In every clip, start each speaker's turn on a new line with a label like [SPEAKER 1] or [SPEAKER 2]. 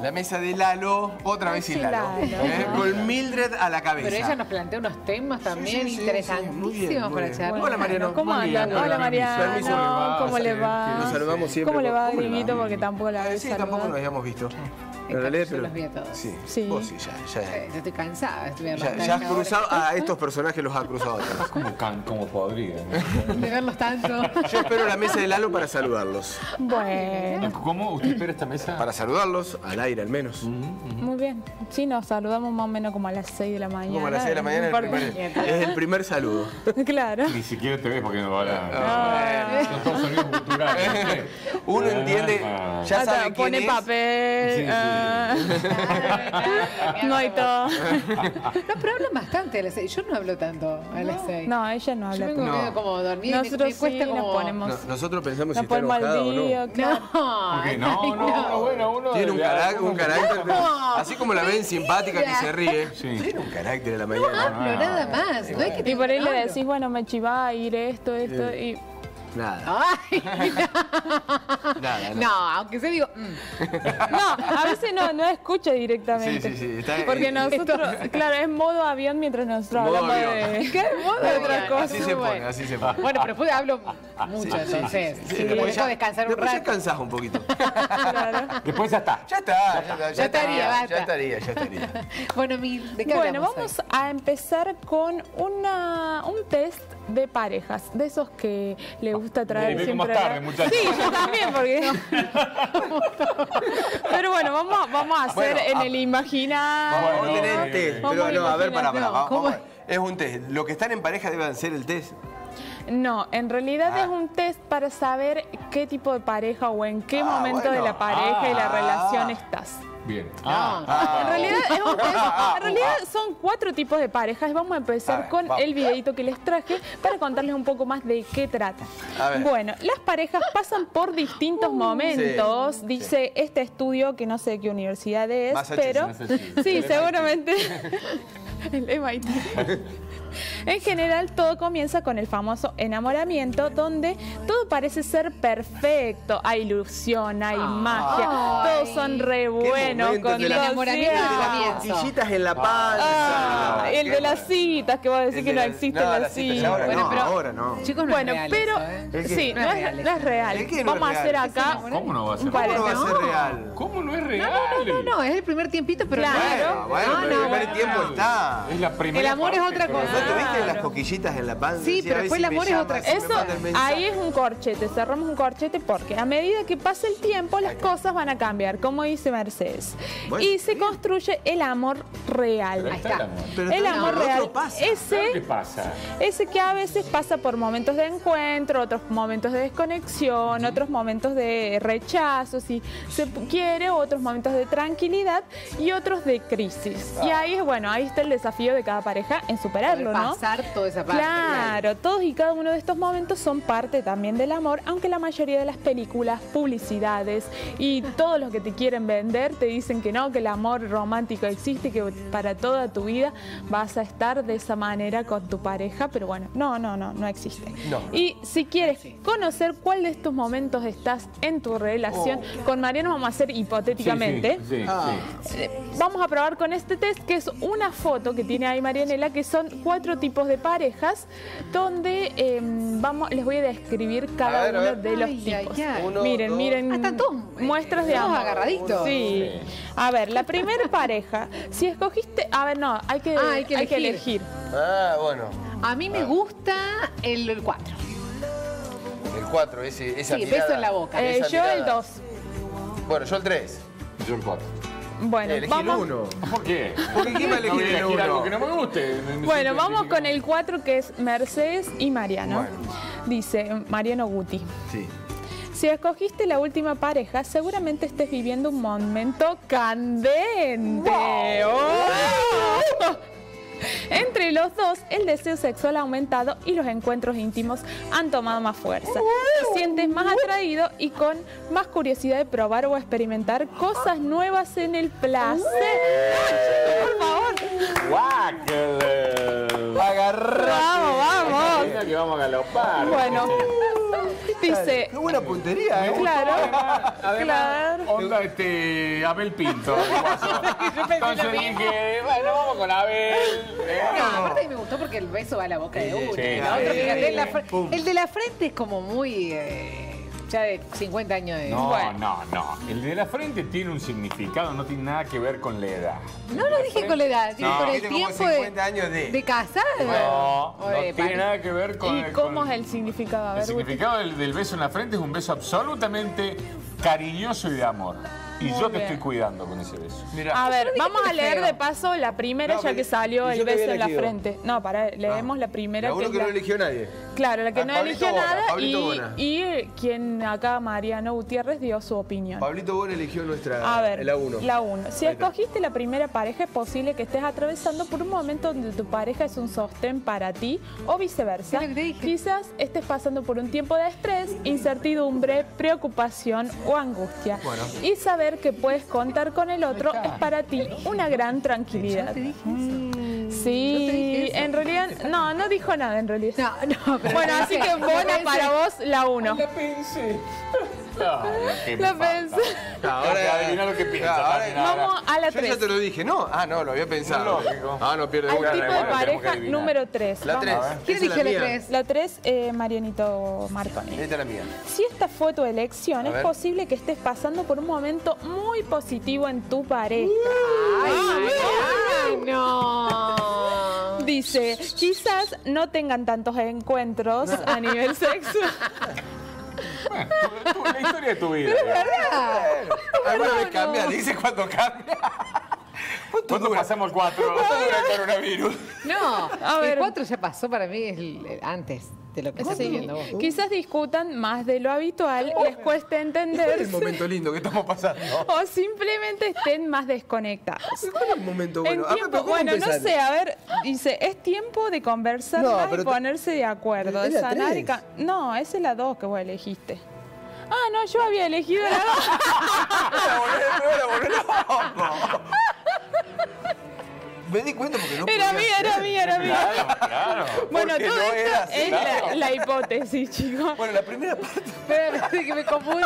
[SPEAKER 1] La mesa de Lalo, otra vez sin Lalo. Con Mildred a la cabeza.
[SPEAKER 2] Pero ella nos plantea unos temas también interesantísimos para charlar.
[SPEAKER 1] Hola, Mariano.
[SPEAKER 3] ¿Cómo andan? Hola, Mariano. ¿Cómo le va?
[SPEAKER 1] Nos saludamos siempre.
[SPEAKER 3] ¿Cómo le va, Griguito? Porque tampoco la habéis saludado.
[SPEAKER 1] Sí, tampoco nos habíamos visto.
[SPEAKER 2] Yo los vi a todos.
[SPEAKER 1] Sí. Vos sí, ya.
[SPEAKER 2] Yo estoy cansada.
[SPEAKER 1] Ya has cruzado, a estos personajes los ha cruzado.
[SPEAKER 4] Como podría.
[SPEAKER 2] De verlos tanto.
[SPEAKER 1] Yo espero la mesa de Lalo para saludarlos.
[SPEAKER 3] Bueno.
[SPEAKER 4] ¿Cómo usted espera esta mesa?
[SPEAKER 1] Para saludarlos, al aire al menos.
[SPEAKER 3] Muy bien. Sí, nos saludamos más o menos como a las 6 de la mañana.
[SPEAKER 1] Como a las 6 de la mañana es el primer saludo.
[SPEAKER 3] Claro.
[SPEAKER 4] Ni siquiera te ves porque no va a son todos sonidos culturales.
[SPEAKER 1] Uno entiende, ya sabe quién
[SPEAKER 3] pone
[SPEAKER 1] es.
[SPEAKER 3] papel. No hay todo.
[SPEAKER 2] No, pero hablan bastante a las 6. Yo no hablo tanto a las 6.
[SPEAKER 3] No, ella no habla
[SPEAKER 2] Yo vengo
[SPEAKER 3] tanto.
[SPEAKER 2] medio como dormida.
[SPEAKER 3] Nosotros
[SPEAKER 2] me cuesta
[SPEAKER 3] sí
[SPEAKER 2] como...
[SPEAKER 3] nos ponemos.
[SPEAKER 1] Nosotros pensamos si
[SPEAKER 3] Nos
[SPEAKER 1] está
[SPEAKER 3] ponemos
[SPEAKER 1] enojado
[SPEAKER 3] al
[SPEAKER 1] o
[SPEAKER 3] día,
[SPEAKER 1] no.
[SPEAKER 3] claro.
[SPEAKER 4] Porque no, bueno, uno
[SPEAKER 1] Tiene un carácter, así como la ven simpática que se ríe.
[SPEAKER 4] Sí.
[SPEAKER 1] Tiene un carácter en la
[SPEAKER 2] No
[SPEAKER 1] mañana.
[SPEAKER 2] hablo nada más. No es que
[SPEAKER 3] Y por ahí le
[SPEAKER 2] hablo.
[SPEAKER 3] decís, bueno, me chivá a ir esto, y...
[SPEAKER 1] Nada.
[SPEAKER 2] Ay,
[SPEAKER 1] Nada.
[SPEAKER 2] no, aunque se digo...
[SPEAKER 3] No, a veces no escucha directamente.
[SPEAKER 1] Sí.
[SPEAKER 3] Porque nosotros, claro, es modo avión mientras nosotros
[SPEAKER 1] Modo
[SPEAKER 3] hablamos
[SPEAKER 1] avión.
[SPEAKER 3] de...
[SPEAKER 2] ¿Qué modo
[SPEAKER 3] de
[SPEAKER 2] de
[SPEAKER 3] otras
[SPEAKER 2] avión?
[SPEAKER 3] cosas.
[SPEAKER 1] Así se pone, así se pone.
[SPEAKER 2] Bueno, pero después hablo mucho, entonces.
[SPEAKER 1] Sí,
[SPEAKER 2] Sí,
[SPEAKER 1] después
[SPEAKER 2] dejo descansar un
[SPEAKER 1] después ya
[SPEAKER 2] rato.
[SPEAKER 1] cansás un poquito.
[SPEAKER 3] Claro.
[SPEAKER 4] Después ya está.
[SPEAKER 1] Ya está.
[SPEAKER 2] Ya estaría, basta.
[SPEAKER 1] Ya estaría.
[SPEAKER 2] Bueno, ¿de qué
[SPEAKER 3] Bueno,
[SPEAKER 2] hablamos
[SPEAKER 3] vamos a empezar con un test de parejas, de esos que le gusta traer
[SPEAKER 4] Vengo
[SPEAKER 3] siempre.
[SPEAKER 4] más tarde, muchachos.
[SPEAKER 3] Sí, yo también, porque... Pero bueno, vamos a hacer
[SPEAKER 1] Bueno,
[SPEAKER 3] en el imaginario.
[SPEAKER 1] Vamos a tener el test.
[SPEAKER 3] Vamos
[SPEAKER 1] Pero no, a ver,
[SPEAKER 3] imaginar.
[SPEAKER 1] para.
[SPEAKER 2] No, ¿cómo
[SPEAKER 1] Vamos. Es un test. Los que están en pareja deben hacer el test.
[SPEAKER 3] No, en realidad es un test para saber qué tipo de pareja o en qué momento de la pareja y la relación estás.
[SPEAKER 4] Bien.
[SPEAKER 3] En realidad es un test. En realidad son 4 tipos de parejas. Vamos a empezar con el videito que les traje para contarles un poco más de qué trata.
[SPEAKER 1] A ver.
[SPEAKER 3] Bueno, las parejas pasan por distintos momentos.
[SPEAKER 1] sí,
[SPEAKER 3] Dice este estudio, que no sé de qué universidad es,
[SPEAKER 1] Massachusetts.
[SPEAKER 3] pero sí, seguramente el MIT. En general, todo comienza con el famoso enamoramiento, donde todo parece ser perfecto. Hay ilusión, hay magia, todos son re buenos.
[SPEAKER 1] momento
[SPEAKER 3] Con
[SPEAKER 1] de
[SPEAKER 3] los
[SPEAKER 2] enamoramiento
[SPEAKER 3] días.
[SPEAKER 2] del comienzo.
[SPEAKER 1] Cosquillitas en la panza.
[SPEAKER 3] El de las citas, que vos decís que no existen las citas.
[SPEAKER 1] Ahora
[SPEAKER 2] Bueno,
[SPEAKER 1] no,
[SPEAKER 2] pero-
[SPEAKER 1] ahora no.
[SPEAKER 2] Chicos, no
[SPEAKER 3] Bueno,
[SPEAKER 2] es real
[SPEAKER 3] pero
[SPEAKER 2] eso, ¿eh?
[SPEAKER 3] sí,
[SPEAKER 2] No es real
[SPEAKER 3] no es
[SPEAKER 2] eso.
[SPEAKER 3] real.
[SPEAKER 1] ¿El qué no es
[SPEAKER 3] Vamos a hacer
[SPEAKER 1] real?
[SPEAKER 3] acá
[SPEAKER 4] ¿Cómo no va a ser?
[SPEAKER 3] un
[SPEAKER 1] ¿Cómo no va a
[SPEAKER 3] paréntesis.
[SPEAKER 1] ser real?
[SPEAKER 4] ¿Cómo no es real?
[SPEAKER 2] No, es el primer tiempito, pero
[SPEAKER 3] Claro.
[SPEAKER 1] Bueno, pero el primer tiempo está.
[SPEAKER 4] Es la primera
[SPEAKER 2] El amor es
[SPEAKER 4] parte,
[SPEAKER 2] otra
[SPEAKER 4] pero-
[SPEAKER 2] cosa.
[SPEAKER 1] ¿No te viste
[SPEAKER 3] Claro.
[SPEAKER 1] las coquillitas en la panza?
[SPEAKER 2] Sí, pero
[SPEAKER 1] a ver
[SPEAKER 2] después
[SPEAKER 1] si
[SPEAKER 2] el
[SPEAKER 1] me
[SPEAKER 2] amor es
[SPEAKER 1] llama,
[SPEAKER 2] otra
[SPEAKER 1] si me
[SPEAKER 3] Eso,
[SPEAKER 1] manda el mensaje.
[SPEAKER 3] ahí es un corchete, cerramos un corchete porque a medida que pasa el tiempo las cosas van a cambiar, como dice Mercedes.
[SPEAKER 1] Bueno,
[SPEAKER 3] Y se
[SPEAKER 1] sí.
[SPEAKER 3] construye el amor real.
[SPEAKER 4] Pero
[SPEAKER 2] Ahí
[SPEAKER 4] está
[SPEAKER 2] está.
[SPEAKER 4] el amor.
[SPEAKER 1] Pero
[SPEAKER 3] El
[SPEAKER 1] no,
[SPEAKER 3] amor
[SPEAKER 1] lo
[SPEAKER 3] real.
[SPEAKER 1] otro pasa.
[SPEAKER 4] ¿Qué
[SPEAKER 3] Ese
[SPEAKER 4] pasa?
[SPEAKER 3] que a veces pasa por momentos de encuentro, otros momentos de desconexión, otros momentos de rechazo, si se quiere, otros momentos de tranquilidad y otros de crisis. Y ahí es bueno, ahí está el desafío de cada pareja en superarlo, ¿no?
[SPEAKER 2] pasar toda esa parte.
[SPEAKER 3] Claro, todos y cada uno de estos momentos son parte también del amor, aunque la mayoría de las películas, publicidades y todos los que te quieren vender te dicen que no, que el amor romántico existe, que para toda tu vida vas a estar de esa manera con tu pareja, pero bueno, no existe.
[SPEAKER 1] No.
[SPEAKER 3] Y si quieres conocer cuál de estos momentos estás en tu relación, con Mariano vamos a hacer hipotéticamente.
[SPEAKER 4] Sí.
[SPEAKER 3] Vamos a probar con este test, que es una foto que tiene ahí Marianela, que son 4 tipos de parejas, donde les voy a describir cada
[SPEAKER 1] A ver, a
[SPEAKER 3] uno
[SPEAKER 1] ver.
[SPEAKER 3] de los
[SPEAKER 2] Ay, ay,
[SPEAKER 3] tipos.
[SPEAKER 2] ay.
[SPEAKER 1] Uno,
[SPEAKER 3] Miren,
[SPEAKER 1] dos.
[SPEAKER 3] miren,
[SPEAKER 2] Están todos,
[SPEAKER 3] muestras de
[SPEAKER 2] todos
[SPEAKER 3] amor.
[SPEAKER 2] agarraditos.
[SPEAKER 3] Sí. A ver, la primera pareja, si escogiste, a ver, no, hay que elegir.
[SPEAKER 1] Ah, bueno.
[SPEAKER 2] A mí me gusta el 4.
[SPEAKER 1] El 4, esa
[SPEAKER 2] Sí,
[SPEAKER 1] mirada.
[SPEAKER 2] beso en la boca.
[SPEAKER 1] Esa
[SPEAKER 3] Yo el
[SPEAKER 1] mirada.
[SPEAKER 3] 2.
[SPEAKER 1] Bueno, yo el 3.
[SPEAKER 4] Yo el 4.
[SPEAKER 3] Bueno,
[SPEAKER 1] Elegí el
[SPEAKER 3] vamos.
[SPEAKER 1] 1.
[SPEAKER 4] ¿Por qué?
[SPEAKER 1] ¿Por qué quién va a
[SPEAKER 4] No voy
[SPEAKER 1] elegir
[SPEAKER 4] a
[SPEAKER 1] el
[SPEAKER 4] elegir algo que
[SPEAKER 1] 1?
[SPEAKER 4] no me guste.
[SPEAKER 3] Bueno, vamos con el 4, que es Mercedes y Mariano.
[SPEAKER 1] Bueno.
[SPEAKER 3] Dice Mariano Guti.
[SPEAKER 1] Sí.
[SPEAKER 3] Si escogiste la última pareja, seguramente estés viviendo un momento candente. ¡Oh! Entre los dos, el deseo sexual ha aumentado y los encuentros íntimos han tomado más fuerza. Te sientes más atraído y con más curiosidad de probar o experimentar cosas nuevas en el placer. Por favor.
[SPEAKER 4] ¡Guácala!
[SPEAKER 1] Agarrate.
[SPEAKER 3] Vamos.
[SPEAKER 4] Que vamos a galopar.
[SPEAKER 3] Bueno, Dice...
[SPEAKER 1] Qué buena puntería, ¿eh?
[SPEAKER 3] Claro,
[SPEAKER 4] Además,
[SPEAKER 3] claro.
[SPEAKER 4] onda Abel Pinto. Entonces dije, bueno, vamos con Abel.
[SPEAKER 2] No, aparte a mí me gustó porque el beso va a la boca de uno.
[SPEAKER 4] Sí,
[SPEAKER 2] El
[SPEAKER 4] sí.
[SPEAKER 2] otro, fíjate, en la
[SPEAKER 1] Pum.
[SPEAKER 2] el de la frente es como muy... ya de 50 años de...
[SPEAKER 4] No,
[SPEAKER 3] Bueno.
[SPEAKER 4] no. El de la frente tiene un significado, no tiene nada que ver con la edad.
[SPEAKER 2] No lo dije con la edad, dije
[SPEAKER 4] No.
[SPEAKER 2] con el
[SPEAKER 1] Tiene como
[SPEAKER 2] tiempo
[SPEAKER 1] 50 años de...
[SPEAKER 2] casado.
[SPEAKER 4] No
[SPEAKER 2] Oye,
[SPEAKER 4] tiene
[SPEAKER 2] vale.
[SPEAKER 4] nada que ver con...
[SPEAKER 3] ¿Y cómo es el significado? A ver,
[SPEAKER 4] El significado del beso en la frente es un beso absolutamente cariñoso y de amor. Y
[SPEAKER 3] Muy
[SPEAKER 4] yo te
[SPEAKER 3] bien.
[SPEAKER 4] estoy cuidando con ese beso.
[SPEAKER 1] Mirá.
[SPEAKER 3] A ver,
[SPEAKER 2] dije
[SPEAKER 3] vamos
[SPEAKER 2] que
[SPEAKER 3] a
[SPEAKER 2] es
[SPEAKER 3] leer
[SPEAKER 2] feo.
[SPEAKER 3] de paso la primera,
[SPEAKER 1] No,
[SPEAKER 3] ya que salió
[SPEAKER 1] y
[SPEAKER 3] el
[SPEAKER 1] yo que había
[SPEAKER 3] beso en la
[SPEAKER 1] elegido.
[SPEAKER 3] frente. No, leemos la primera.
[SPEAKER 1] La uno
[SPEAKER 3] es
[SPEAKER 1] que no eligió nadie.
[SPEAKER 3] Claro, la que no
[SPEAKER 1] Pablito
[SPEAKER 3] eligió
[SPEAKER 1] Bona,
[SPEAKER 3] nada
[SPEAKER 1] Pablito Bona.
[SPEAKER 3] y quien acá, Mariano Gutiérrez, dio su opinión.
[SPEAKER 1] Pablito Bona eligió nuestra...
[SPEAKER 3] A ver,
[SPEAKER 1] la 1.
[SPEAKER 3] la 1. Si
[SPEAKER 1] Ahí está.
[SPEAKER 3] escogiste la primera pareja, es posible que estés atravesando por un momento donde tu pareja es un sostén para ti o viceversa.
[SPEAKER 2] Es lo que te dije.
[SPEAKER 3] Quizás estés pasando por un tiempo de estrés, incertidumbre, preocupación o angustia.
[SPEAKER 1] Bueno.
[SPEAKER 3] Y saber que puedes contar con el otro es para ti una gran tranquilidad.
[SPEAKER 2] te dije
[SPEAKER 3] Sí,
[SPEAKER 2] eso.
[SPEAKER 3] en realidad, no dijo nada en realidad.
[SPEAKER 2] No, pero...
[SPEAKER 3] Bueno, así que Bona para vos la 1.
[SPEAKER 4] La pensé. Claro, ¿qué me
[SPEAKER 3] La
[SPEAKER 4] falta?
[SPEAKER 3] pensé.
[SPEAKER 4] Adivina lo que piensa.
[SPEAKER 1] ahora-
[SPEAKER 4] Tati, nada.
[SPEAKER 3] Vamos a la
[SPEAKER 1] Yo ya
[SPEAKER 3] 3.
[SPEAKER 1] te lo dije, ¿no? Ah, no, lo había pensado.
[SPEAKER 4] Lógico.
[SPEAKER 1] Ah, no pierde
[SPEAKER 3] Al
[SPEAKER 1] una.
[SPEAKER 3] tipo de
[SPEAKER 4] bueno, tenemos que
[SPEAKER 3] pareja
[SPEAKER 4] adivinar.
[SPEAKER 3] número 3.
[SPEAKER 1] La 3.
[SPEAKER 2] ¿Quién eligió la 3?
[SPEAKER 3] La 3, Marianito Marconi.
[SPEAKER 1] Esta es la mía.
[SPEAKER 3] Si esta fue tu elección,
[SPEAKER 1] A
[SPEAKER 3] es
[SPEAKER 1] ver.
[SPEAKER 3] posible que estés pasando por un momento muy positivo en tu pareja.
[SPEAKER 2] ¡Ay, no!
[SPEAKER 3] Dice, quizás no tengan tantos encuentros a nivel sexual.
[SPEAKER 4] Bueno, la historia de tu vida.
[SPEAKER 1] ¿Alguna vez cambia? Dice cuando cambia.
[SPEAKER 4] ¿Cuánto pasamos el 4?
[SPEAKER 1] ¿Cuánto dura el coronavirus?
[SPEAKER 2] No,
[SPEAKER 3] A ver.
[SPEAKER 2] el 4 ya pasó para mí antes de lo que estás viviendo vos.
[SPEAKER 3] Quizás discutan más de lo habitual, les cueste
[SPEAKER 1] Es el
[SPEAKER 3] entenderse
[SPEAKER 1] momento lindo que estamos pasando.
[SPEAKER 3] o simplemente estén más desconectados.
[SPEAKER 1] ¿Cuál es el momento bueno?
[SPEAKER 3] En
[SPEAKER 1] Ah,
[SPEAKER 3] tiempo,
[SPEAKER 1] pero ¿cómo
[SPEAKER 3] bueno, no
[SPEAKER 1] empezaron?
[SPEAKER 3] sé, a ver, dice, es tiempo de conversar
[SPEAKER 1] No,
[SPEAKER 3] más y
[SPEAKER 1] pero
[SPEAKER 3] ponerse de acuerdo.
[SPEAKER 1] es la
[SPEAKER 3] Sanar y
[SPEAKER 1] 3.
[SPEAKER 3] no, esa es la 2 que vos elegiste. Ah, no, yo había elegido la 2.
[SPEAKER 1] Me volví loco. Me di cuenta porque no
[SPEAKER 3] Era
[SPEAKER 1] podía
[SPEAKER 3] mía,
[SPEAKER 1] ser.
[SPEAKER 3] era mía, era mía.
[SPEAKER 4] Claro.
[SPEAKER 3] Bueno,
[SPEAKER 1] Porque
[SPEAKER 3] todo
[SPEAKER 1] no
[SPEAKER 3] esto
[SPEAKER 1] era así,
[SPEAKER 3] es
[SPEAKER 1] claro.
[SPEAKER 3] la hipótesis, chicos.
[SPEAKER 1] Bueno, la primera parte.
[SPEAKER 2] Espera, que me confundí.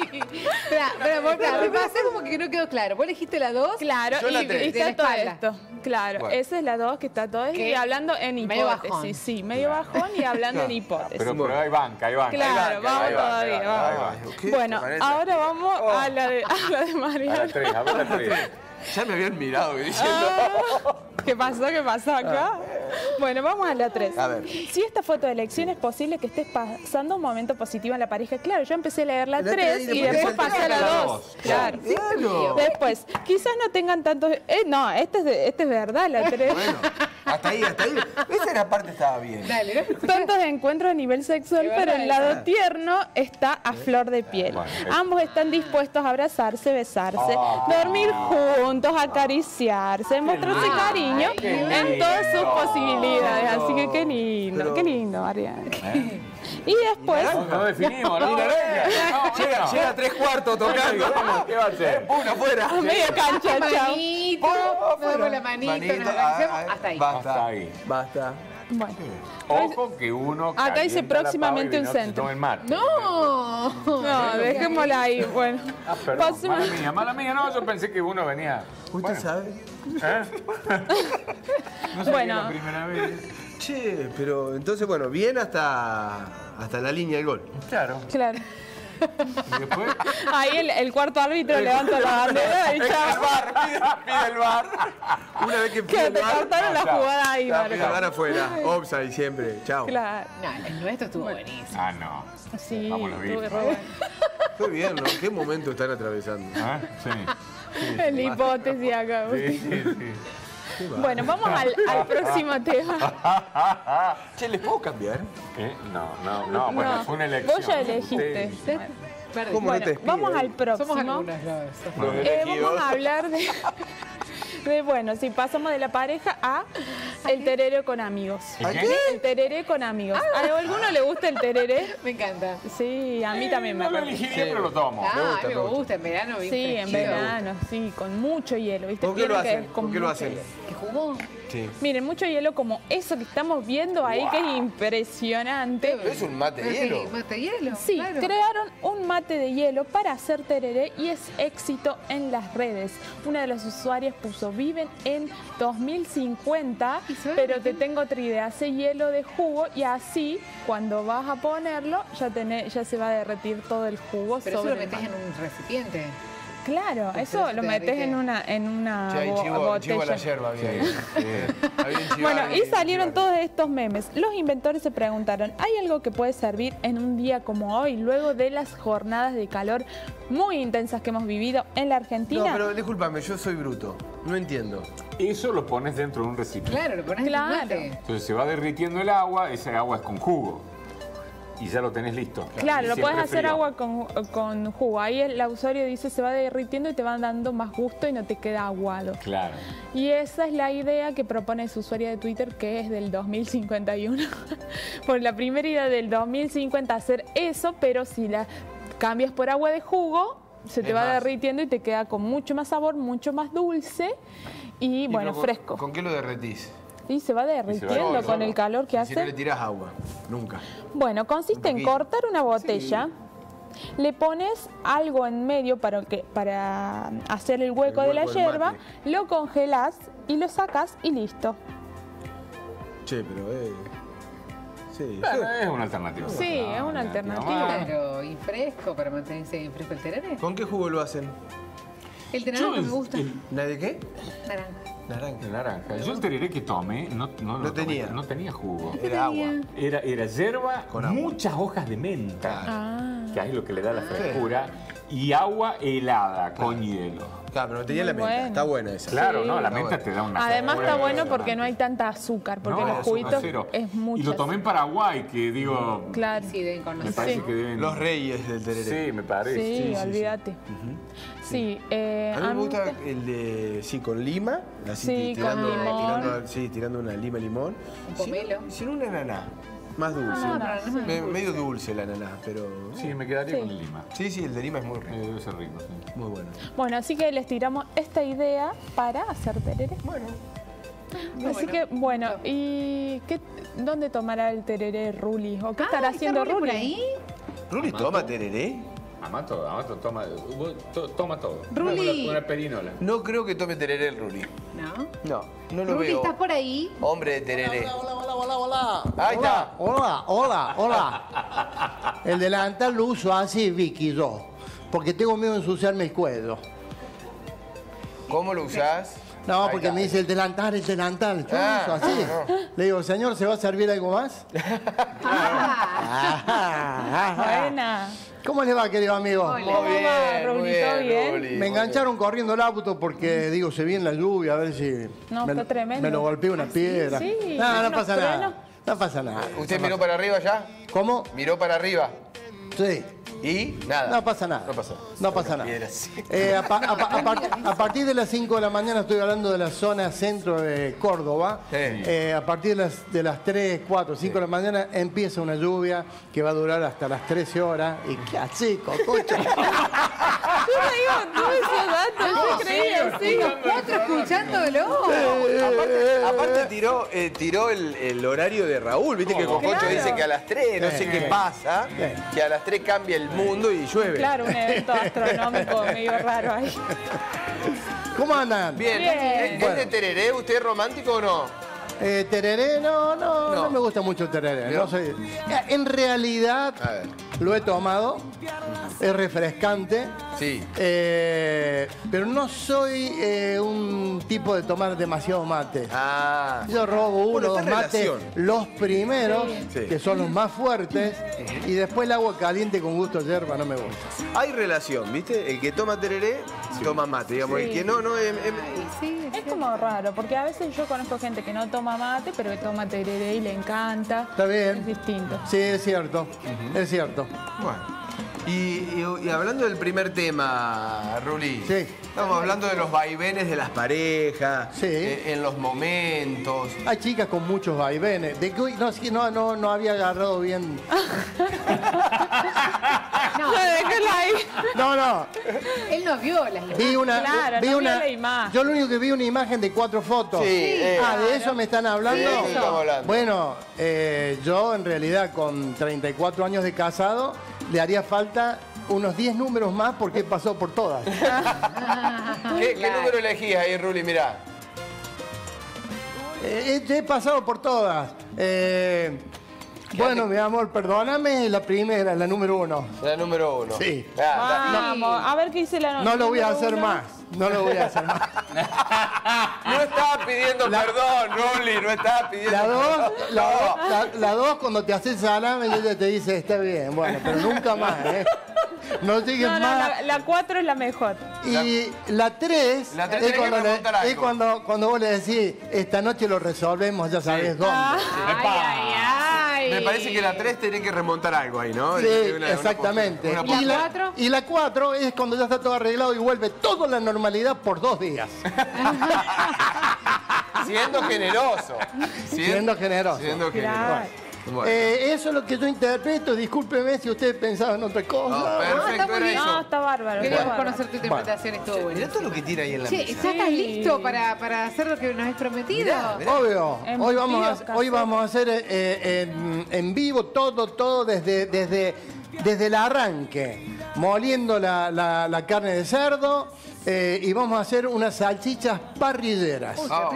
[SPEAKER 2] Espera, Boca, repasé como que no quedó claro. ¿Vos elegiste la 2?
[SPEAKER 3] Claro,
[SPEAKER 1] Yo la
[SPEAKER 3] y
[SPEAKER 1] tres.
[SPEAKER 3] está
[SPEAKER 2] De la
[SPEAKER 3] todo
[SPEAKER 2] espalda.
[SPEAKER 3] esto. Claro,
[SPEAKER 1] Bueno.
[SPEAKER 3] esa es la 2 que está todo esto.
[SPEAKER 2] ¿Qué?
[SPEAKER 3] Y hablando en
[SPEAKER 2] Medio
[SPEAKER 3] hipótesis.
[SPEAKER 2] bajón.
[SPEAKER 3] Sí, medio bajón y hablando en hipótesis.
[SPEAKER 4] Pero hay banca, hay banca.
[SPEAKER 3] Claro, vamos
[SPEAKER 4] hay banca,
[SPEAKER 3] todavía,
[SPEAKER 4] hay
[SPEAKER 3] vamos.
[SPEAKER 4] banca.
[SPEAKER 1] ¿Qué?
[SPEAKER 3] Bueno,
[SPEAKER 1] Vanessa?
[SPEAKER 3] ahora vamos a la de
[SPEAKER 4] A la
[SPEAKER 3] Mariano.
[SPEAKER 4] 3, a ver la 3.
[SPEAKER 1] Ya me habían mirado diciendo.
[SPEAKER 3] ¿Qué pasó? ¿Qué pasó acá? Bueno, vamos a la 3.
[SPEAKER 1] A ver.
[SPEAKER 3] Si esta fue tu elección, es posible que estés pasando un momento positivo en la pareja. Claro, yo empecé a leer la
[SPEAKER 1] La
[SPEAKER 3] 3
[SPEAKER 1] tres
[SPEAKER 3] y
[SPEAKER 1] y
[SPEAKER 3] después
[SPEAKER 1] después
[SPEAKER 3] pasé a la
[SPEAKER 4] la
[SPEAKER 3] 2.
[SPEAKER 4] dos.
[SPEAKER 3] Claro.
[SPEAKER 1] Claro.
[SPEAKER 3] Después, quizás no tengan tantos... no, este es verdad, la 3.
[SPEAKER 1] Bueno, hasta ahí, hasta ahí. Esa era parte estaba bien.
[SPEAKER 2] Dale, ¿no me escuchás?
[SPEAKER 3] Tantos encuentros a nivel sexual,
[SPEAKER 2] Es
[SPEAKER 3] pero
[SPEAKER 2] verdad
[SPEAKER 3] el lado tierno está a flor de piel.
[SPEAKER 4] Bueno, es-
[SPEAKER 3] Ambos están dispuestos a abrazarse, besarse, dormir juntos, acariciarse, mostrarse cariño
[SPEAKER 4] qué
[SPEAKER 3] en todas sus
[SPEAKER 4] lindo.
[SPEAKER 3] posibilidades. Así que
[SPEAKER 1] Pero-
[SPEAKER 3] qué lindo, Mariana. Y después,
[SPEAKER 4] No definimos, ¿no?
[SPEAKER 1] Llega, llega a 3/4 tocando.
[SPEAKER 4] ¿Qué va a hacer?
[SPEAKER 1] Pum, afuera.
[SPEAKER 3] a media cancha, chao.
[SPEAKER 2] Manito, nos damos la manito, nos acariciamos, hasta ahí.
[SPEAKER 1] Basta.
[SPEAKER 4] Hasta ahí.
[SPEAKER 1] Basta.
[SPEAKER 3] Bueno,
[SPEAKER 4] Ojo que uno.
[SPEAKER 3] Acá dice
[SPEAKER 4] calienta la
[SPEAKER 3] próximamente
[SPEAKER 4] pava y
[SPEAKER 3] un
[SPEAKER 4] no se
[SPEAKER 3] centro.
[SPEAKER 4] toma el mate.
[SPEAKER 2] No.
[SPEAKER 3] no, dejémosla ahí. Bueno,
[SPEAKER 4] Ah, perdón,
[SPEAKER 3] pasemos-
[SPEAKER 4] mala mía, no, yo pensé que uno venía.
[SPEAKER 1] ¿Usted
[SPEAKER 4] Bueno,
[SPEAKER 1] sabe?
[SPEAKER 4] ¿eh? No sé
[SPEAKER 3] Bueno.
[SPEAKER 4] la primera vez.
[SPEAKER 1] Che, pero entonces, bueno, bien hasta la línea del gol.
[SPEAKER 4] Claro.
[SPEAKER 3] claro.
[SPEAKER 4] Y después.
[SPEAKER 3] Ahí el cuarto árbitro levanta la bandera y chao.
[SPEAKER 1] Pide el bar. Una vez que pide
[SPEAKER 3] Que
[SPEAKER 1] el
[SPEAKER 3] te
[SPEAKER 1] bar,
[SPEAKER 3] cortaron la
[SPEAKER 4] chao.
[SPEAKER 3] jugada ahí,
[SPEAKER 1] la pide el bar
[SPEAKER 3] Marco.
[SPEAKER 1] afuera. Offside siempre. Chao.
[SPEAKER 3] Claro.
[SPEAKER 2] No, el nuestro estuvo buenísimo.
[SPEAKER 4] Ah, no.
[SPEAKER 3] Sí,
[SPEAKER 4] Vamos, lo
[SPEAKER 3] estuve
[SPEAKER 4] vi.
[SPEAKER 3] re bueno.
[SPEAKER 1] Qué bien, ¿no? ¿Qué momento están atravesando?
[SPEAKER 4] ¿Ah? Sí.
[SPEAKER 3] El hipótesis acá.
[SPEAKER 4] Sí, sí, sí.
[SPEAKER 3] Bueno, vamos al próximo tema.
[SPEAKER 1] Che, ¿les puedo cambiar?
[SPEAKER 4] No, bueno,
[SPEAKER 3] No,
[SPEAKER 4] fue una elección.
[SPEAKER 3] vos ya elegiste.
[SPEAKER 4] Usted-
[SPEAKER 2] Perdí.
[SPEAKER 1] ¿Cómo no
[SPEAKER 3] Bueno,
[SPEAKER 1] te despido?
[SPEAKER 3] vamos al
[SPEAKER 2] Somos
[SPEAKER 3] próximo.
[SPEAKER 2] algunos, no,
[SPEAKER 1] Los
[SPEAKER 3] Vamos
[SPEAKER 1] elegidos.
[SPEAKER 3] a hablar de, bueno, si pasamos de la pareja a el tereré con amigos.
[SPEAKER 4] ¿El qué?
[SPEAKER 3] El tereré con amigos. ¿A alguno le gusta el tereré?
[SPEAKER 2] Me encanta.
[SPEAKER 3] Sí, a mí también me
[SPEAKER 4] No lo
[SPEAKER 3] gusta.
[SPEAKER 4] elegiría, pero lo tomo.
[SPEAKER 2] Ah, a mí
[SPEAKER 1] gusta,
[SPEAKER 2] me
[SPEAKER 1] me gusta.
[SPEAKER 2] gusta en verano. Bien
[SPEAKER 3] Sí, en
[SPEAKER 2] fresquito.
[SPEAKER 3] verano, sí, con mucho hielo, ¿viste?
[SPEAKER 1] ¿Con qué lo
[SPEAKER 3] Tiene que-
[SPEAKER 1] hacen?
[SPEAKER 3] con
[SPEAKER 1] ¿Con qué lo
[SPEAKER 3] mucho
[SPEAKER 1] hacen?
[SPEAKER 3] hielo.
[SPEAKER 2] ¿Qué jugó?
[SPEAKER 1] Sí.
[SPEAKER 3] Miren, mucho hielo como eso que estamos viendo ahí, que es impresionante.
[SPEAKER 1] Pero es un mate de hielo.
[SPEAKER 2] ¿Mate de hielo?
[SPEAKER 3] Sí,
[SPEAKER 2] Claro.
[SPEAKER 3] crearon un mate de hielo para hacer tereré y es éxito en las redes. Una de las usuarias puso, viven en 2050,
[SPEAKER 2] ¿Y se va
[SPEAKER 3] pero te
[SPEAKER 2] derritiendo?
[SPEAKER 3] tengo otra idea, hace hielo de jugo y así cuando vas a ponerlo ya se va a derretir todo el jugo
[SPEAKER 2] Pero eso
[SPEAKER 3] sobre
[SPEAKER 2] lo
[SPEAKER 3] el
[SPEAKER 2] metés
[SPEAKER 3] mate.
[SPEAKER 2] en un recipiente.
[SPEAKER 3] Claro,
[SPEAKER 2] Pero
[SPEAKER 3] eso
[SPEAKER 2] se
[SPEAKER 3] lo
[SPEAKER 2] te
[SPEAKER 3] metes
[SPEAKER 2] derrite.
[SPEAKER 3] en una
[SPEAKER 1] Sí, hay chivo a la
[SPEAKER 3] botella.
[SPEAKER 1] yerba, bien. Está bien chivado,
[SPEAKER 3] Bueno, y
[SPEAKER 1] bien
[SPEAKER 3] salieron
[SPEAKER 1] chivado.
[SPEAKER 3] todos estos memes. Los inventores se preguntaron, ¿hay algo que puede servir en un día como hoy, luego de las jornadas de calor muy intensas que hemos vivido en la Argentina?
[SPEAKER 1] No, pero discúlpame, yo soy bruto. No entiendo.
[SPEAKER 4] Eso lo pones dentro de un recipiente.
[SPEAKER 2] Claro, lo pones
[SPEAKER 3] Claro.
[SPEAKER 2] en tu mate.
[SPEAKER 4] Entonces se va derritiendo el agua, ese agua es con jugo. Y ya lo tenés listo.
[SPEAKER 3] Claro,
[SPEAKER 4] Y
[SPEAKER 3] lo
[SPEAKER 4] siempre
[SPEAKER 3] puedes hacer
[SPEAKER 4] frío.
[SPEAKER 3] agua con jugo. Ahí el usuario dice se va derritiendo y te van dando más gusto y no te queda aguado.
[SPEAKER 4] Claro.
[SPEAKER 3] Y esa es la idea que propone su usuario de Twitter, que es del 2051. Por la primera idea del 2050 hacer eso, pero si la cambias por agua de jugo, se te
[SPEAKER 1] Es
[SPEAKER 3] va
[SPEAKER 1] más.
[SPEAKER 3] derritiendo y te queda con mucho más sabor, mucho más dulce y bueno,
[SPEAKER 1] luego,
[SPEAKER 3] fresco.
[SPEAKER 1] ¿Con qué lo derretís?
[SPEAKER 3] Y se va derritiendo
[SPEAKER 1] Solo,
[SPEAKER 3] con
[SPEAKER 1] solo.
[SPEAKER 3] el calor que
[SPEAKER 1] Si no le
[SPEAKER 3] hace.
[SPEAKER 1] tirás agua, nunca.
[SPEAKER 3] Bueno, consiste en
[SPEAKER 1] poquito.
[SPEAKER 3] cortar una botella, le pones algo en medio para hacer el hueco
[SPEAKER 1] El
[SPEAKER 3] de la
[SPEAKER 1] hueco del
[SPEAKER 3] yerba,
[SPEAKER 1] mate.
[SPEAKER 3] lo congelás y lo sacas y listo.
[SPEAKER 1] Che, pero sí.
[SPEAKER 4] Bueno, es una alternativa.
[SPEAKER 3] Sí, es una alternativa.
[SPEAKER 2] Claro, y fresco para mantenerse fresco el tereré.
[SPEAKER 1] ¿Con qué jugo lo hacen?
[SPEAKER 2] El tereré que me gusta.
[SPEAKER 1] ¿De qué?
[SPEAKER 2] Naranja.
[SPEAKER 1] Naranja.
[SPEAKER 4] De naranja. Yo el tereré que tomé no lo
[SPEAKER 1] tenía.
[SPEAKER 4] tomé, no tenía jugo.
[SPEAKER 1] Era agua.
[SPEAKER 4] Era hierba,
[SPEAKER 1] Con agua.
[SPEAKER 4] muchas hojas de menta,
[SPEAKER 3] Ah.
[SPEAKER 4] que es lo que le da la frescura, y agua helada con hielo.
[SPEAKER 1] Claro, pero no tenía la
[SPEAKER 3] Muy
[SPEAKER 1] menta.
[SPEAKER 3] bueno.
[SPEAKER 1] Está buena esa.
[SPEAKER 4] Claro, no, la
[SPEAKER 1] Está
[SPEAKER 4] menta
[SPEAKER 1] bueno.
[SPEAKER 4] te da una
[SPEAKER 3] Además
[SPEAKER 4] frescura
[SPEAKER 3] está bueno porque
[SPEAKER 4] impresionante.
[SPEAKER 3] no hay tanta azúcar, porque
[SPEAKER 4] No,
[SPEAKER 3] los
[SPEAKER 4] azúcar
[SPEAKER 3] juguitos
[SPEAKER 4] cero.
[SPEAKER 3] es mucho.
[SPEAKER 4] Y lo tomé en Paraguay, que digo,
[SPEAKER 3] Claro.
[SPEAKER 2] Sí, deben
[SPEAKER 4] me
[SPEAKER 2] conocer.
[SPEAKER 4] parece
[SPEAKER 3] Sí.
[SPEAKER 4] que deben...
[SPEAKER 1] Los reyes del tereré.
[SPEAKER 4] Sí, me parece.
[SPEAKER 3] Sí, olvídate. Sí,
[SPEAKER 1] A mí me gusta
[SPEAKER 3] mí-
[SPEAKER 1] el de, sí, con lima, así
[SPEAKER 3] Sí, con limón.
[SPEAKER 1] tirando una lima limón.
[SPEAKER 2] Un pomelo.
[SPEAKER 1] Sin un ananá, más dulce.
[SPEAKER 2] no, no es muy
[SPEAKER 1] Medio dulce el ananá, pero...
[SPEAKER 4] Sí, me quedaría
[SPEAKER 3] Sí.
[SPEAKER 4] con lima.
[SPEAKER 1] Sí, el de lima es muy rico,
[SPEAKER 4] Debe ser rico, sí.
[SPEAKER 1] muy bueno.
[SPEAKER 3] Bueno, así que les tiramos esta idea para hacer tereré.
[SPEAKER 1] Bueno,
[SPEAKER 3] Así que, bueno, ¿y dónde tomará el tereré Ruli? ¿O qué estará haciendo
[SPEAKER 2] ¿Está Ruli
[SPEAKER 3] Ruli?
[SPEAKER 2] por ahí?
[SPEAKER 1] ¿Ruli toma tereré?
[SPEAKER 4] Amato, toma, toma todo.
[SPEAKER 2] Ruli.
[SPEAKER 4] Una perinola.
[SPEAKER 1] No creo que tome tereré el Ruli.
[SPEAKER 2] No.
[SPEAKER 1] No lo
[SPEAKER 2] Ruli,
[SPEAKER 1] veo.
[SPEAKER 2] ¿estás por ahí?
[SPEAKER 1] Hombre de tereré.
[SPEAKER 5] Hola.
[SPEAKER 1] Ahí está.
[SPEAKER 5] Hola. El delantal lo uso así, Vicky, yo. Porque tengo miedo de ensuciarme el cuello.
[SPEAKER 1] ¿Cómo lo usás?
[SPEAKER 5] No,
[SPEAKER 1] Ahí
[SPEAKER 5] porque
[SPEAKER 1] está.
[SPEAKER 5] me dice el delantal. Yo lo uso así.
[SPEAKER 1] no.
[SPEAKER 5] Le digo, señor, ¿se va a servir algo más?
[SPEAKER 3] Buena.
[SPEAKER 5] ¿Cómo le va, querido amigo?
[SPEAKER 2] Hola.
[SPEAKER 3] ¿Cómo va,
[SPEAKER 1] Muy
[SPEAKER 3] Ruli? ¿Todo bien?
[SPEAKER 1] Ruli.
[SPEAKER 5] Me engancharon corriendo el auto porque, digo, se viene la lluvia, a ver si...
[SPEAKER 3] No,
[SPEAKER 5] me,
[SPEAKER 3] está tremendo.
[SPEAKER 5] Me lo golpea una piedra.
[SPEAKER 3] Sí,
[SPEAKER 5] No, no
[SPEAKER 3] unos
[SPEAKER 5] pasa nada.
[SPEAKER 3] truenos.
[SPEAKER 5] No pasa nada.
[SPEAKER 1] ¿Usted miró para arriba ya?
[SPEAKER 5] ¿Cómo?
[SPEAKER 1] ¿Miró para arriba?
[SPEAKER 5] Sí.
[SPEAKER 1] ¿Y? Nada.
[SPEAKER 5] No pasa nada.
[SPEAKER 1] No pasó.
[SPEAKER 5] No pasa nada.
[SPEAKER 1] Piedras.
[SPEAKER 5] A partir de las 5 de la mañana estoy hablando de la zona centro de Córdoba.
[SPEAKER 1] Sí.
[SPEAKER 5] A partir de las 3, 4, 5 de la mañana empieza una lluvia que va a durar hasta las 13 horas. Y qué así, cococha.
[SPEAKER 3] Yo me digo todos esos datos, yo creía así.
[SPEAKER 2] Los cuatro escuchándolo.
[SPEAKER 1] Aparte tiró el horario de Raúl. Viste que Cococho
[SPEAKER 3] Claro.
[SPEAKER 1] dice que a las 3, no sé qué pasa, que a las 3 cambia el mundo y llueve.
[SPEAKER 3] Claro, un evento astronómico medio raro ahí.
[SPEAKER 5] ¿Cómo andan?
[SPEAKER 1] Bien.
[SPEAKER 3] Bien.
[SPEAKER 1] ¿Es de
[SPEAKER 5] Bueno.
[SPEAKER 1] tereré? ¿Usted es romántico o no?
[SPEAKER 5] Tereré, no me gusta mucho el tereré.
[SPEAKER 1] ¿No?
[SPEAKER 5] No soy- En realidad,
[SPEAKER 1] A ver.
[SPEAKER 5] lo he tomado. Es refrescante.
[SPEAKER 1] Sí.
[SPEAKER 5] Pero no soy un tipo de tomar demasiado mate.
[SPEAKER 1] Ah.
[SPEAKER 5] Yo robo
[SPEAKER 1] Bueno,
[SPEAKER 5] uno o dos
[SPEAKER 1] está en
[SPEAKER 5] mates,
[SPEAKER 1] relación.
[SPEAKER 5] los primeros,
[SPEAKER 1] Sí.
[SPEAKER 5] que son los más fuertes, y después el agua caliente con gusto a yerba no me gusta.
[SPEAKER 1] Hay relación, ¿viste? El que toma tereré, toma mate. Digamos, el que no,
[SPEAKER 2] Sí,
[SPEAKER 3] Es como raro, porque a veces yo conozco gente que no toma mate, pero que toma tereré y le encanta.
[SPEAKER 5] Está bien.
[SPEAKER 3] Es distinto.
[SPEAKER 5] Sí, es cierto, es cierto.
[SPEAKER 1] Bueno. Y hablando del primer tema, Ruli.
[SPEAKER 5] Sí.
[SPEAKER 1] Estamos hablando de los vaivenes de las parejas,
[SPEAKER 5] Sí.
[SPEAKER 1] en los momentos.
[SPEAKER 5] Hay chicas con muchos vaivenes. De que hoy no había agarrado bien.
[SPEAKER 3] Déjala ahí.
[SPEAKER 5] No.
[SPEAKER 2] Él no vio las imágenes.
[SPEAKER 5] Vi una,
[SPEAKER 3] Claro,
[SPEAKER 5] vi
[SPEAKER 3] no
[SPEAKER 5] una,
[SPEAKER 3] vio la imagen.
[SPEAKER 5] yo lo único que vi una imagen de 4 fotos.
[SPEAKER 1] Sí,
[SPEAKER 5] ¿de eso me están hablando?
[SPEAKER 1] Sí, eso estamos hablando.
[SPEAKER 5] Bueno, yo en realidad con 34 años de casado le haría falta unos 10 números más porque pasó por todas.
[SPEAKER 1] ¿Qué número elegís ahí, Ruli? Mirá.
[SPEAKER 5] He pasado por todas. Bueno, mi amor, perdóname, la primera, la número 1.
[SPEAKER 1] La número 1.
[SPEAKER 5] Sí.
[SPEAKER 3] Vamos, a ver qué dice la
[SPEAKER 5] No lo voy a hacer más. No lo voy a hacer más.
[SPEAKER 1] No estaba pidiendo perdón, Ruli, no estaba pidiendo
[SPEAKER 5] La 2, cuando te haces salame, ella te dice, está bien, bueno, pero nunca más, ¿eh? No sigues más.
[SPEAKER 3] La 4 es la mejor.
[SPEAKER 5] Y la 3
[SPEAKER 1] La 3
[SPEAKER 5] es cuando vos le decís, esta noche lo resolvemos, ya sabés dónde.
[SPEAKER 2] Ay.
[SPEAKER 1] Me parece que la 3 tiene que remontar algo ahí, ¿no?
[SPEAKER 5] Sí, exactamente.
[SPEAKER 1] Una
[SPEAKER 2] ¿Y la 4?
[SPEAKER 5] Y la 4 es cuando ya está todo arreglado y vuelve todo a la normalidad por 2 días.
[SPEAKER 1] Siendo generoso.
[SPEAKER 5] Siendo generoso.
[SPEAKER 1] Siendo generoso.
[SPEAKER 3] Claro.
[SPEAKER 1] Bueno.
[SPEAKER 5] Eso es lo que yo interpreto. Discúlpeme si ustedes pensaban en otra cosa.
[SPEAKER 1] No, perfecto,
[SPEAKER 2] está muy
[SPEAKER 1] era
[SPEAKER 2] bien.
[SPEAKER 1] eso.
[SPEAKER 3] No, está bárbaro. está
[SPEAKER 2] Queríamos
[SPEAKER 3] bárbaro.
[SPEAKER 2] conocer tu interpretación, estuvo bueno.
[SPEAKER 1] Mirá todo lo que tira ahí en la
[SPEAKER 2] Che,
[SPEAKER 1] mesa.
[SPEAKER 2] ¿ya estás listo para hacer lo que nos has prometido?
[SPEAKER 1] Mirá.
[SPEAKER 5] Obvio.
[SPEAKER 3] Embutidos
[SPEAKER 5] Hoy vamos a hacer en vivo todo desde el arranque. Moliendo la carne de cerdo y vamos a hacer unas salchichas parrilleras.
[SPEAKER 2] Uy,
[SPEAKER 1] Oh,
[SPEAKER 2] qué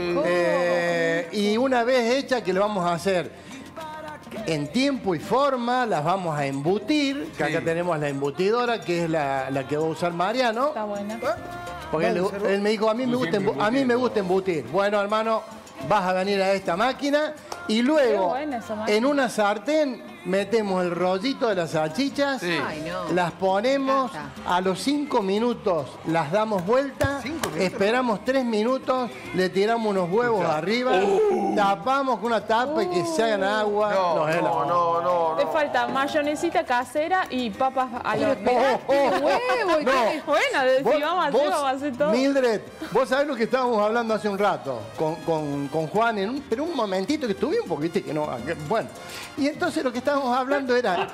[SPEAKER 1] qué
[SPEAKER 2] rico.
[SPEAKER 5] Y una vez hecha que lo vamos a hacer en tiempo y forma, las vamos a embutir, que acá tenemos la embutidora, que es la que va a usar Mariano.
[SPEAKER 3] Está buena.
[SPEAKER 5] Porque él me dijo, a mí me gusta embutir. Bueno, hermano, vas a venir a esta máquina y
[SPEAKER 3] Qué
[SPEAKER 5] luego
[SPEAKER 3] buena esa máquina.
[SPEAKER 5] en una sartén metemos el rollito de las salchichas,
[SPEAKER 1] Sí.
[SPEAKER 2] Ay, no.
[SPEAKER 5] las ponemos,
[SPEAKER 2] Me encanta.
[SPEAKER 5] a los 5 minutos las damos vuelta,
[SPEAKER 1] 5 minutos.
[SPEAKER 5] esperamos 3 minutos, le tiramos unos huevos arriba, tapamos con una tapa y que se hagan agua. los helados.
[SPEAKER 1] No.
[SPEAKER 3] Te falta mayonesita casera y papas al horno.
[SPEAKER 2] Tiene huevo y tiene...
[SPEAKER 3] Bueno, si vamos a hacer todo.
[SPEAKER 5] Mildred, vos sabés lo que estábamos hablando hace un rato con Juan, pero un momentito que estuvimos, porque viste que no. Bueno, y entonces lo que estábamos hablando era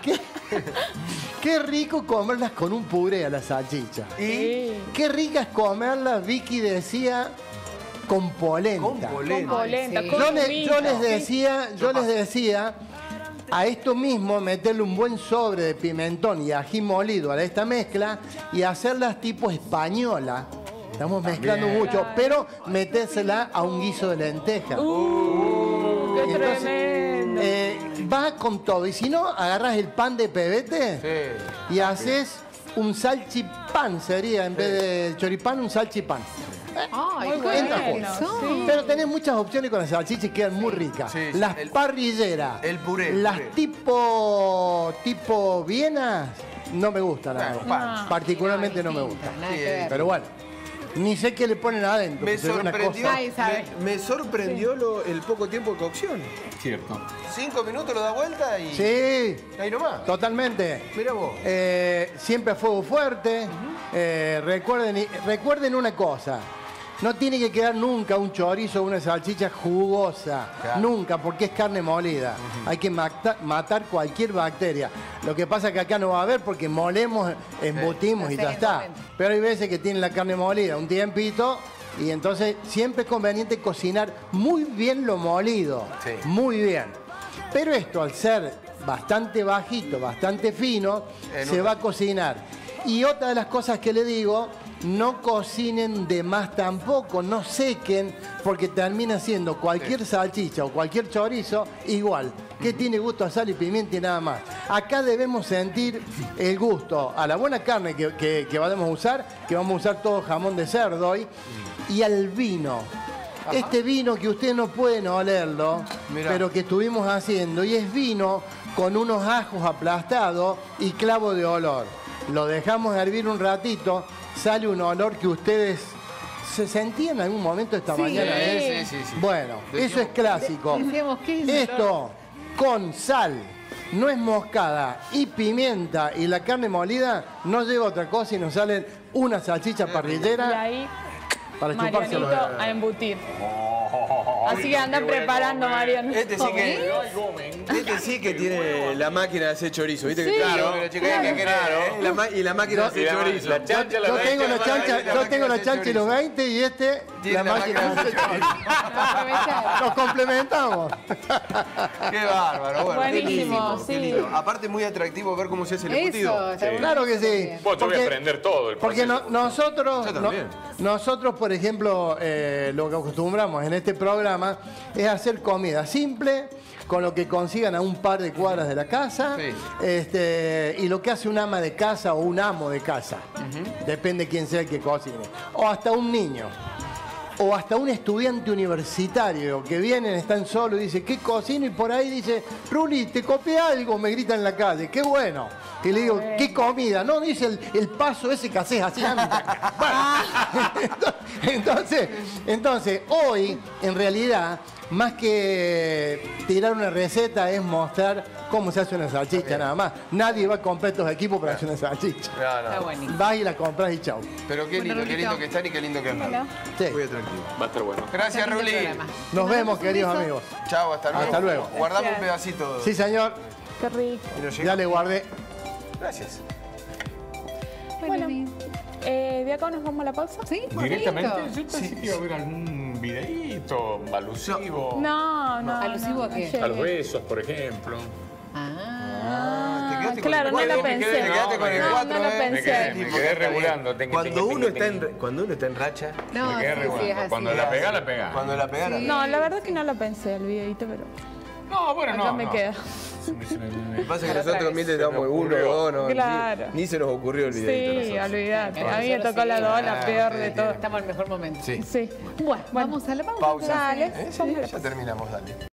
[SPEAKER 5] qué rico comerlas con un puré a las salchichas.
[SPEAKER 3] Sí.
[SPEAKER 5] Qué ricas comerlas, Vicky decía, con polenta.
[SPEAKER 1] Con polenta.
[SPEAKER 3] Con polenta,
[SPEAKER 2] Ay, sí.
[SPEAKER 3] con
[SPEAKER 5] Yo les
[SPEAKER 3] humito.
[SPEAKER 5] decía a esto mismo meterle un buen sobre de pimentón y ají molido a esta mezcla y hacerlas tipo española. Estamos mezclando mucho, pero metérsela a un guiso de lenteja.
[SPEAKER 3] ¡Qué
[SPEAKER 5] Entonces,
[SPEAKER 3] tremendo!
[SPEAKER 5] va con todo. Y si no, agarras el pan de pebete
[SPEAKER 1] Sí.
[SPEAKER 5] y haces un salchipán, sería en vez de choripán, un salchipán.
[SPEAKER 2] Ay,
[SPEAKER 3] Muy
[SPEAKER 2] qué
[SPEAKER 3] bueno,
[SPEAKER 2] rico.
[SPEAKER 3] sí.
[SPEAKER 5] Pero tenés muchas opciones con las salchichas y quedan muy ricas.
[SPEAKER 1] Sí,
[SPEAKER 5] las
[SPEAKER 1] el-
[SPEAKER 5] parrilleras.
[SPEAKER 1] el puré,
[SPEAKER 5] Las
[SPEAKER 1] puré.
[SPEAKER 5] tipo vienas no me gustan. a mí.
[SPEAKER 1] Bueno,
[SPEAKER 5] Particularmente no me gustan.
[SPEAKER 2] Nada que
[SPEAKER 1] Sí,
[SPEAKER 2] ver.
[SPEAKER 5] Pero bueno, ni sé qué le ponen adentro.
[SPEAKER 1] Me
[SPEAKER 5] que se ve una
[SPEAKER 1] sorprendió,
[SPEAKER 5] cosa-
[SPEAKER 2] Ay, sabe.
[SPEAKER 1] me sorprendió el poco tiempo de cocción.
[SPEAKER 4] Cierto.
[SPEAKER 1] 5 minutos lo da vuelta y
[SPEAKER 5] Sí,
[SPEAKER 1] ahí nomás.
[SPEAKER 5] totalmente.
[SPEAKER 1] Mira vos.
[SPEAKER 5] Siempre a fuego fuerte. Recuerden una cosa. No tiene que quedar nunca un chorizo o una salchicha jugosa.
[SPEAKER 1] Claro.
[SPEAKER 5] Nunca, porque es carne molida. Hay que matar cualquier bacteria. Lo que pasa es que acá no va a haber porque molemos, embutimos y
[SPEAKER 2] Sí,
[SPEAKER 5] ya está.
[SPEAKER 2] exactamente.
[SPEAKER 5] Pero hay veces que tienen la carne molida un tiempito y entonces siempre es conveniente cocinar muy bien lo molido.
[SPEAKER 1] Sí.
[SPEAKER 5] Muy bien. Pero esto, al ser bastante bajito, bastante fino, se va a cocinar. Y otra de las cosas que le digo, no cocinen de más tampoco, no sequen, porque termina siendo cualquier salchicha o cualquier chorizo igual, que tiene gusto a sal y pimienta y nada más. Acá debemos sentir el gusto a la buena carne que vamos a usar, que vamos a usar todo jamón de cerdo hoy, y al vino. Este vino que ustedes no pueden olerlo,
[SPEAKER 1] Mirá.
[SPEAKER 5] pero que estuvimos haciendo, y es vino con unos ajos aplastados y clavo de olor. Lo dejamos hervir un ratito, sale un olor que ustedes se sentían en algún momento esta
[SPEAKER 2] Sí.
[SPEAKER 5] mañana.
[SPEAKER 1] Sí.
[SPEAKER 5] Bueno, eso es clásico.
[SPEAKER 2] Decíamos, ¿qué es el
[SPEAKER 5] Esto con sal, nuez moscada y pimienta y la carne molida no lleva otra cosa y nos salen una salchicha
[SPEAKER 3] Y
[SPEAKER 5] parrillera
[SPEAKER 3] ahí,
[SPEAKER 5] para chupárselo.
[SPEAKER 3] Marianito a embutir. Así que anda preparando, Mariano.
[SPEAKER 1] Este sí que tiene la máquina de hacer chorizo, ¿viste?
[SPEAKER 3] Sí.
[SPEAKER 1] Que claro, que y la máquina de hacer chorizo.
[SPEAKER 4] La chancha,
[SPEAKER 5] Yo tengo la chancha y los 20 y este
[SPEAKER 1] Tiene
[SPEAKER 5] la máquina de hacer chorizo. Nos complementamos.
[SPEAKER 1] Qué bárbaro, bueno,
[SPEAKER 3] Buenísimo,
[SPEAKER 1] qué
[SPEAKER 3] sí.
[SPEAKER 1] lindo. Aparte muy atractivo ver cómo se hace el embutido.
[SPEAKER 2] Eso,
[SPEAKER 5] Claro que sí.
[SPEAKER 4] Vos te voy a aprender todo el
[SPEAKER 5] Porque
[SPEAKER 4] proceso.
[SPEAKER 5] nosotros, por ejemplo, lo que acostumbramos en este programa es hacer comida simple, con lo que consigan a un par de cuadras de la casa,
[SPEAKER 1] Sí.
[SPEAKER 5] y lo que hace un ama de casa o un amo de casa, depende quién sea el que cocine, o hasta un niño. O hasta un estudiante universitario que vienen, están solos y dice, ¿qué cocino? Y por ahí dice, Ruli, te copié algo, me gritan en la calle, qué bueno. Y le digo, ¿qué comida? No, dice el paso ese que haces así. Entonces, hoy, en realidad, más que tirar una receta, es mostrar cómo se hace una salchicha nada más. Nadie va a comprar estos equipos para hacer una salchicha.
[SPEAKER 2] Está buenísimo.
[SPEAKER 5] Vas y la compras y chau.
[SPEAKER 1] Pero qué lindo que están y qué lindo que es verlo.
[SPEAKER 5] Sí.
[SPEAKER 1] Muy atractivo.
[SPEAKER 4] Va a estar bueno.
[SPEAKER 1] Gracias, Ruli.
[SPEAKER 5] Nos vemos, queridos amigos.
[SPEAKER 1] Chao, hasta luego.
[SPEAKER 5] Hasta luego.
[SPEAKER 1] Guardame un pedacito.
[SPEAKER 5] Sí, señor.
[SPEAKER 3] Qué rico.
[SPEAKER 1] Y nos
[SPEAKER 5] Ya
[SPEAKER 1] llega.
[SPEAKER 5] le guardé.
[SPEAKER 1] Gracias.
[SPEAKER 3] Bueno, de acá nos vamos a la pausa.
[SPEAKER 2] ¿Sí?
[SPEAKER 4] Directamente,
[SPEAKER 2] Listo.
[SPEAKER 4] yo pensé que iba a haber algún videíto alusivo.
[SPEAKER 3] No.
[SPEAKER 2] ¿Alusivo a qué?
[SPEAKER 3] ayer.
[SPEAKER 4] A los besos, por ejemplo.
[SPEAKER 1] Te quedaste con
[SPEAKER 3] Claro,
[SPEAKER 1] el
[SPEAKER 3] no
[SPEAKER 1] cuatro.
[SPEAKER 3] lo pensé.
[SPEAKER 1] Te quedaste con el
[SPEAKER 3] No,
[SPEAKER 1] 4,
[SPEAKER 3] no lo pensé.
[SPEAKER 4] Me quedé regulando.
[SPEAKER 1] Cuando uno está en racha,
[SPEAKER 2] No,
[SPEAKER 4] Me quedé
[SPEAKER 2] sí,
[SPEAKER 4] regulando.
[SPEAKER 2] es así.
[SPEAKER 4] Cuando la pegás, la pegás.
[SPEAKER 1] cuando la pegara.
[SPEAKER 3] No, la verdad que no lo pensé el videito, pero
[SPEAKER 4] No, bueno,
[SPEAKER 3] acá
[SPEAKER 4] no.
[SPEAKER 3] me
[SPEAKER 4] no.
[SPEAKER 3] queda.
[SPEAKER 1] Lo que pasa es que
[SPEAKER 3] Otra
[SPEAKER 1] nosotros
[SPEAKER 3] vez.
[SPEAKER 1] le damos uno o dos, no,
[SPEAKER 3] Claro.
[SPEAKER 1] ni se nos ocurrió el videito.
[SPEAKER 3] Sí,
[SPEAKER 1] nosotros.
[SPEAKER 3] olvídate. A mí me tocó la 2, la peor de todo.
[SPEAKER 2] Estamos en el mejor momento.
[SPEAKER 1] Sí.
[SPEAKER 3] Sí.
[SPEAKER 2] Bueno, vamos a la pausa.
[SPEAKER 1] Pausa.
[SPEAKER 3] Dale.
[SPEAKER 1] Sí, ya terminamos, dale.